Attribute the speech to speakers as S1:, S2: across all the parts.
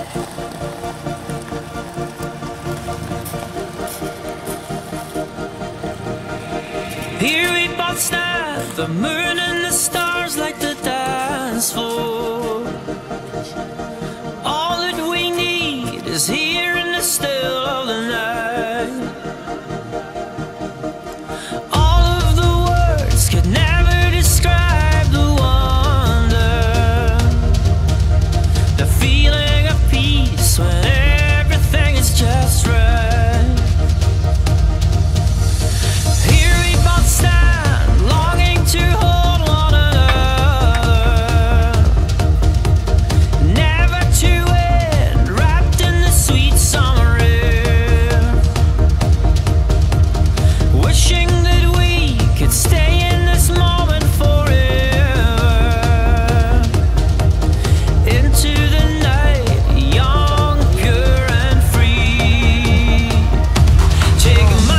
S1: Here we both stand, the moon and the stars like the dance floor. All that we need is here in the still of the night. All of the words could never describe the wonder, the feeling of peace when everything is just right. Stand, longing to hold one another, never to end, wrapped in the sweet summer air. Wishing that we could stay in this moment forever, into the night, young, pure and free. Take my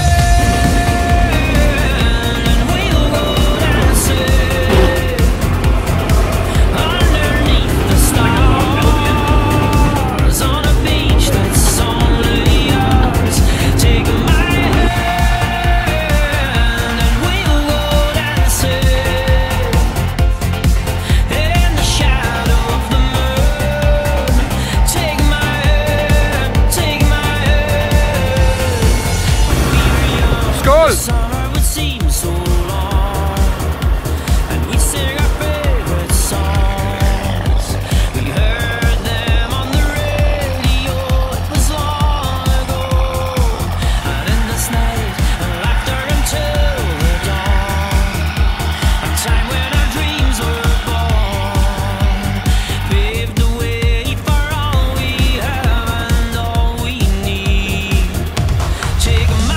S1: summer would seem so long, and we sing our favorite songs. We heard them on the radio, it was long ago. And in this night, laughter until the dawn, a time when our dreams were born, paved the way for all we have and all we need. Take my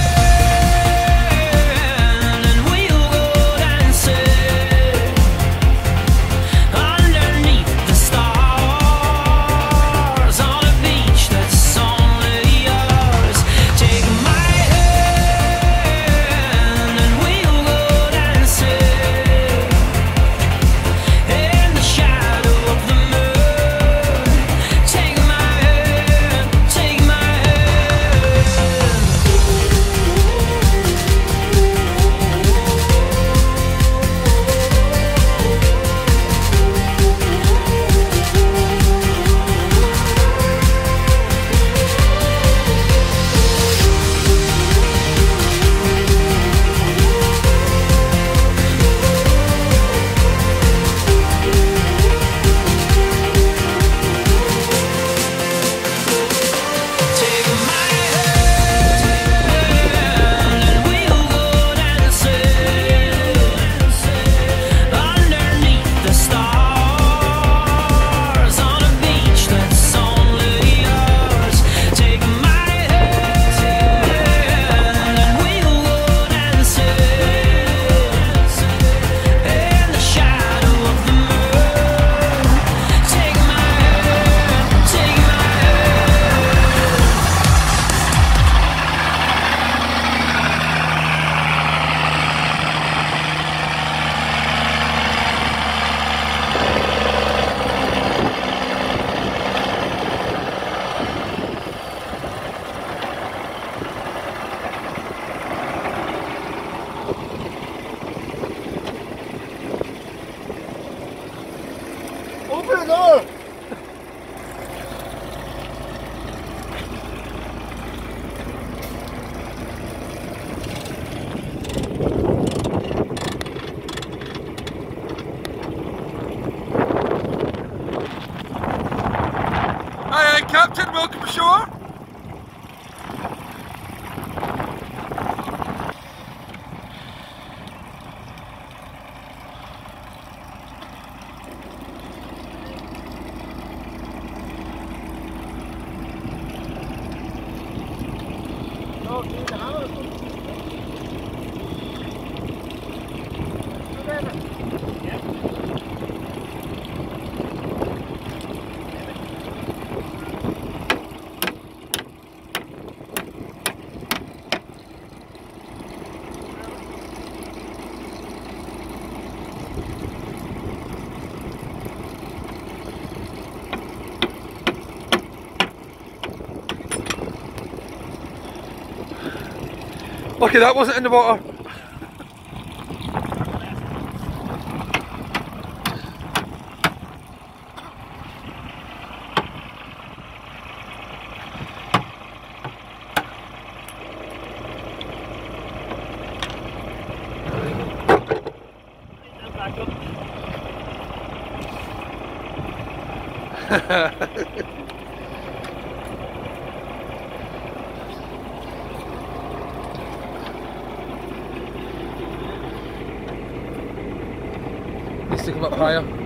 S2: Open the door!
S3: Aye, Captain, welcome ashore. Lucky that wasn't in the water. Needs to come up higher.